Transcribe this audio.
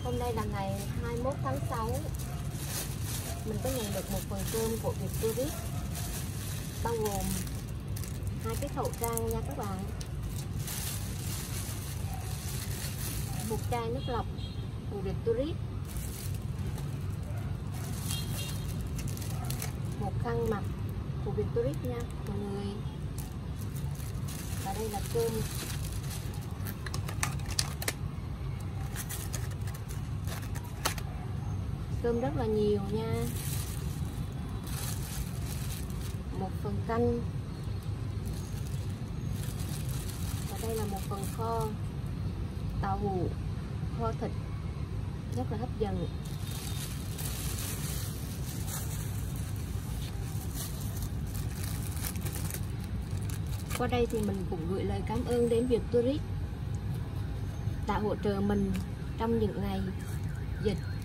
Hôm nay là ngày 21 tháng 6. Mình có nhận được một phần cơm của Viettourist, bao gồm 2 cái khẩu trang nha các bạn, một chai nước lọc của Viettourist, một khăn mặt của Viettourist nha mọi người. Và đây là cơm. Cơm rất là nhiều nha. Một phần canh. Và đây là một phần kho tàu hũ, kho thịt rất là hấp dẫn. Qua đây thì mình cũng gửi lời cảm ơn đến Viettourist đã hỗ trợ mình trong những ngày dịch